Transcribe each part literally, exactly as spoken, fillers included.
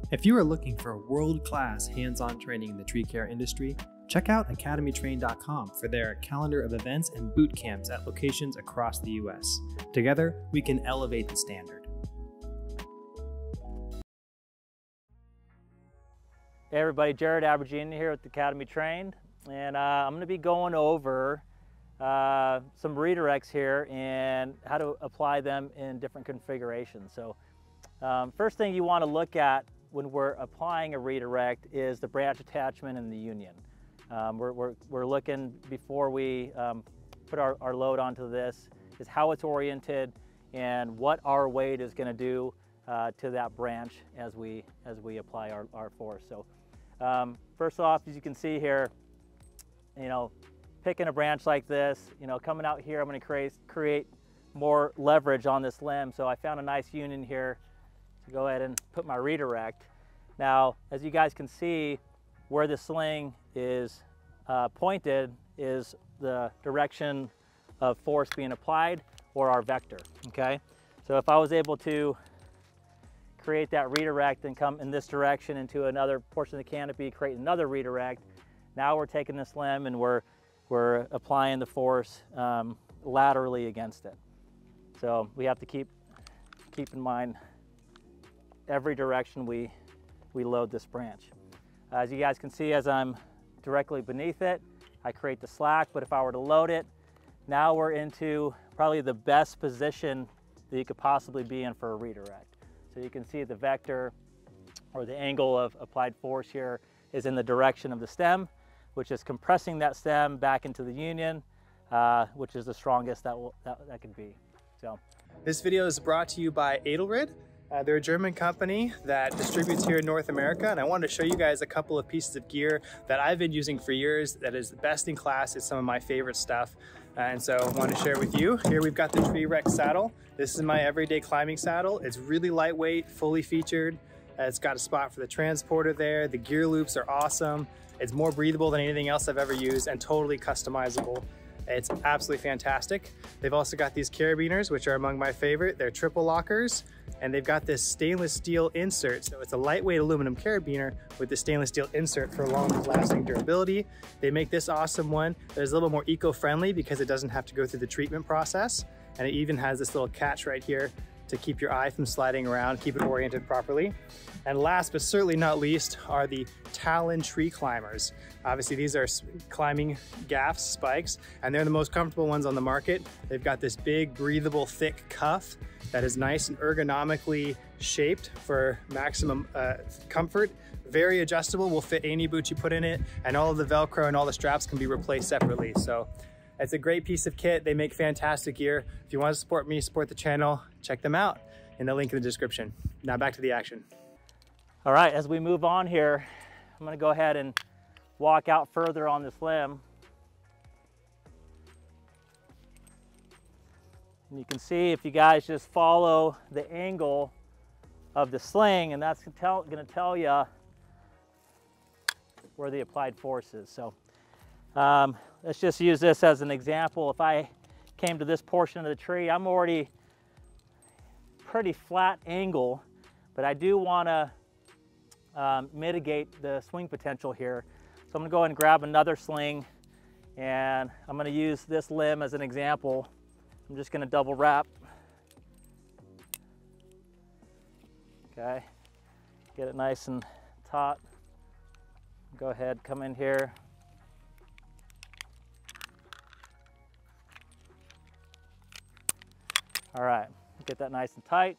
If you are looking for world-class hands-on training in the tree care industry, check out academy train dot com for their calendar of events and boot camps at locations across the U S. Together, we can elevate the standard. Hey everybody, Jared Abrojena here with Academy Trained, and uh, I'm going to be going over uh, some redirects here and how to apply them in different configurations. So um, first thing you want to look at when we're applying a redirect is the branch attachment and the union. Um, we're, we're, we're looking before we um, put our, our load onto this is how it's oriented and what our weight is going to do uh, to that branch as we as we apply our, our force. So um, first off, as you can see here, you know, picking a branch like this, you know, coming out here, I'm going to create create more leverage on this limb. So I found a nice union here to go ahead and put my redirect. Now, as you guys can see, where the sling is uh, pointed is the direction of force being applied or our vector, okay? So if I was able to create that redirect and come in this direction into another portion of the canopy, create another redirect, now we're taking this limb and we're, we're applying the force um, laterally against it. So we have to keep, keep in mind every direction we, we load this branch. As you guys can see, as I'm directly beneath it, I create the slack, but if I were to load it, now we're into probably the best position that you could possibly be in for a redirect. So you can see the vector or the angle of applied force here is in the direction of the stem, which is compressing that stem back into the union, uh, which is the strongest that, will, that, that could be. So this video is brought to you by Abrojena. Uh, they're a German company that distributes here in North America, and I wanted to show you guys a couple of pieces of gear that I've been using for years that is the best in class. It's some of my favorite stuff, uh, and so I want to share with you. Here we've got the Redirects saddle. This is my everyday climbing saddle. It's really lightweight, fully featured. Uh, it's got a spot for the transporter there. The gear loops are awesome. It's more breathable than anything else I've ever used and totally customizable. It's absolutely fantastic. They've also got these Carabiners, which are among my favorite. They're triple lockers, and they've got this stainless steel insert. So it's a lightweight aluminum carabiner with the stainless steel insert for long lasting durability. They make this awesome one that is a little more eco-friendly because it doesn't have to go through the treatment process. And it even has this little catch right here to keep your eye from sliding around, keep it oriented properly. And last but certainly not least are the Talon tree climbers. Obviously these are climbing gaffs, spikes, and they're the most comfortable ones on the market. They've got this big, breathable, thick cuff that is nice and ergonomically shaped for maximum uh, comfort. Very adjustable, will fit any boot you put in it, and all of the Velcro and all the straps can be replaced separately. So it's a great piece of kit. They make fantastic gear. If you want to support me, support the channel, check them out in the link in the description. Now back to the action. all right, as we move on here, I'm going to go ahead and walk out further on this limb. And you can see if you guys just follow the angle of the sling, and that's going to tell you where the applied force is. So um, let's just use this as an example. If I came to this portion of the tree, I'm already pretty flat angle, but I do want to um, mitigate the swing potential here. So I'm going to go ahead and grab another sling, and I'm going to use this limb as an example. I'm just going to double wrap. Okay, get it nice and taut. Go ahead, come in here. All right, get that nice and tight.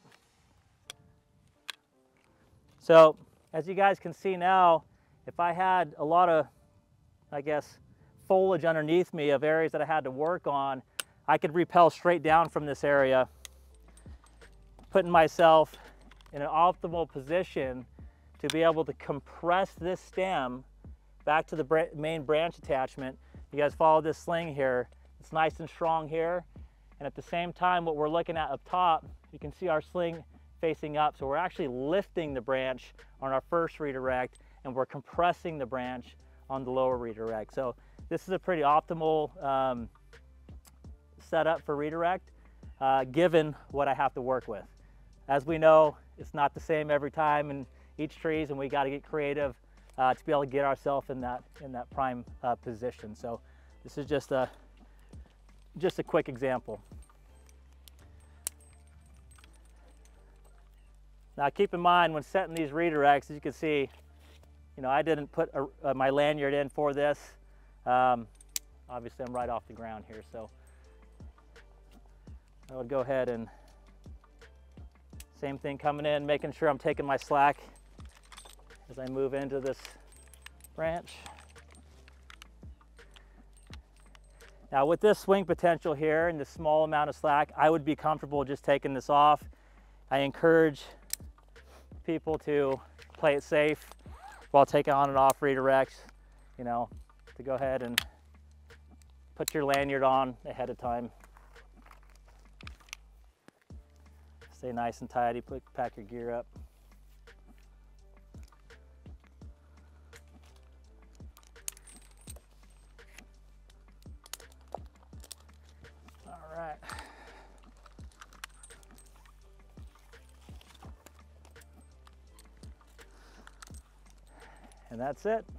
So as you guys can see now, if I had a lot of, I guess, foliage underneath me of areas that I had to work on, I could rappel straight down from this area, putting myself in an optimal position to be able to compress this stem back to the main branch attachment. You guys follow this sling here. It's nice and strong here. And at the same time, what we're looking at up top, you can see our sling facing up. So we're actually lifting the branch on our first redirect, and we're compressing the branch on the lower redirect. So this is a pretty optimal um, setup for redirect, uh, given what I have to work with. As we know, it's not the same every time, and each trees, and we got to get creative uh, to be able to get ourselves in that in that prime uh, position. So this is just a just a quick example. Now keep in mind when setting these redirects, as you can see, you know, I didn't put a, uh, my lanyard in for this. Um, obviously I'm right off the ground here, so I would go ahead and same thing coming in, making sure I'm taking my slack as I move into this branch. Now with this swing potential here and the small amount of slack, I would be comfortable just taking this off. I encourage people to play it safe while taking on and off redirects, you know, to go ahead and put your lanyard on ahead of time. Stay nice and tidy, put, pack your gear up. All right. And that's it.